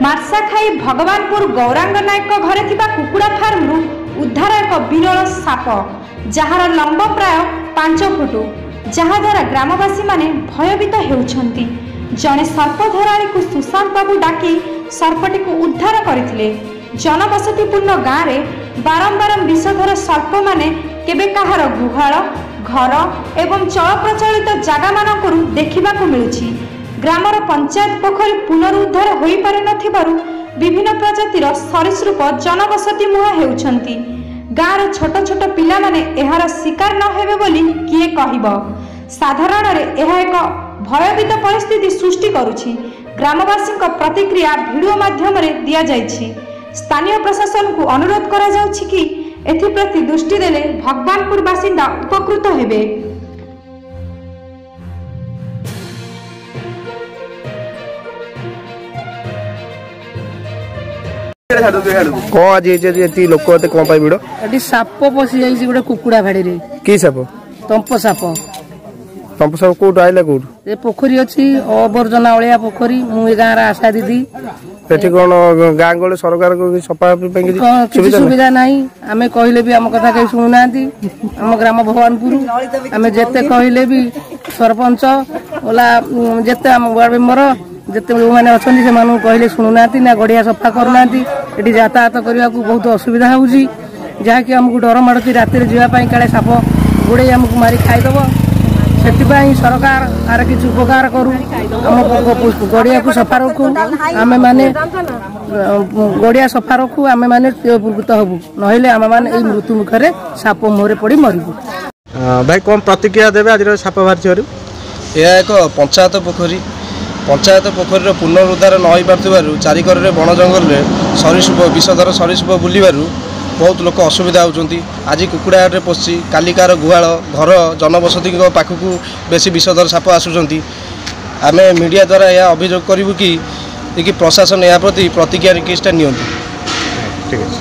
मार्साखाई भगवानपुर गौरांग नायक घरे थिबा कुकुड़ा फार्म उद्धार एक विरल साप जार लंब प्राय 5 फुट जहाद्वारा ग्रामवासी माने भयभीत हेउछंती। जने सर्पधराणी को सुशांत बाबू डाकी सर्पटी को उद्धार करथिले। जनबसतिपूर्ण गाँव में बारंबार विषधर सर्प माने केबे कहार गुहाल घर एवं चल प्रचलित जगह मानकरू देखिबाकू मिलुछि। ग्रामर पंचायत पोखरी पुनरुद्धार होई पारि नथिबारु विभिन्न प्रजातिर सरीसृप जनबसति मुहा हेउछंती। गाँवर छोट छोट पिला माने एहार शिकार न हेबे बोली किए कहिब। साधारण रे एहा एक भयभीत परिस्थिति सृष्टि करुछि। ग्रामवासी प्रतिक्रिया वीडियो माध्यम रे दिया जाइछि। स्थानीय प्रशासन को अनुरोध करा जाउछि कि एथिप्रति दृष्टि देले भगवानपुर बासिंदा उपकृत हेबे। कौन आज ये लोक कौन पाई भिड़ एटी साप पसी जाइछि गोटे कुकुड़ा भाड़ी रे। की साप? तंप साप। तंप साप कोट आइला कोट? ए पोखरी अछि अवर्जना ओलिया पोखरी। मु ए गाँ रा आशा दीदी एठी कोन गाँ गले सरकार को सफा पे सुविधा नाही। आमे कहिले भी हम कथा कहि सुनु नांती। हम ग्राम भगवानपुर आमे जेते कहिले भी सरपंच ओला जेते हम वार्ड मेंबर जेते माने अछंती से मानु कहिले सुनु नांती ना गड़िया सफा करू नांती। एठी यातायात करिया को बहुत असुविधा होउची जहा कि हमकु डर माडुची राति रे जीवा पई काले साप गुडे हमकु मारी खाइ दबो। सेटिपाई सरकार आर किछु उपकार करू। हम गड़िया को सफा रखू। आमे माने गड़िया सफा रखू। आमे माने उपकृत हबु नहिले आमे माने ए मृत्यु मुखरे साप मोरे पड़ी मरिबु। भाई कोन प्रतिक्रिया देबे आज साप बाहर? यह एक पंचायत पोखरी पुनरुद्धार न हो पार्थिबारु चारिकर बण जंगल में सरीसृप विषधर सरीसृप बुलवारू बहुत लोक असुविधा होती। आज कुकुड़ा हाटे पशि कालिकार गुहाल घर जनबसति पाखक बेसी विषधर साप आसुंच। आम मीडिया द्वारा यह अभियोग करूँ कि प्रशासन या प्रति प्रतिक्रिया किसटा नियंतु।